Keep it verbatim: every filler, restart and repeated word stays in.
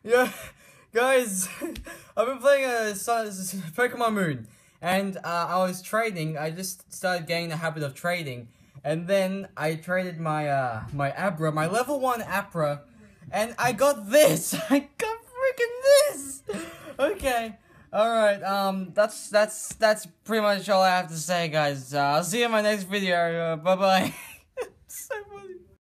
Yeah, guys, I've been playing a Pokemon Moon, and uh, I was trading. I just started getting the habit of trading, and then I traded my uh my ARBRA, my level one ARBRA, and I got this. I got freaking this. Okay, all right. Um, that's that's that's pretty much all I have to say, guys. Uh, I'll see you in my next video. Uh, bye bye.